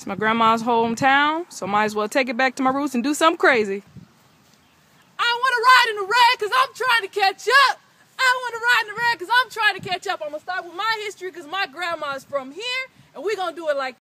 It's my grandma's hometown, so might as well take it back to my roots and do something crazy. I want to ride in the red because I'm trying to catch up. I want to ride in the red because I'm trying to catch up. I'm going to start with my history because my grandma's from here, and we're going to do it like